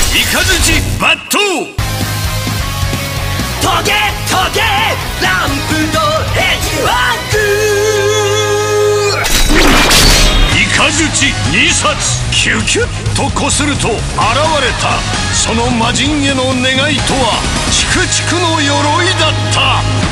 雷抜刀トゲトゲランプのエッジワーク雷2冊キュキュッとこすると現れたその魔人への願いとはチクチクの鎧だった。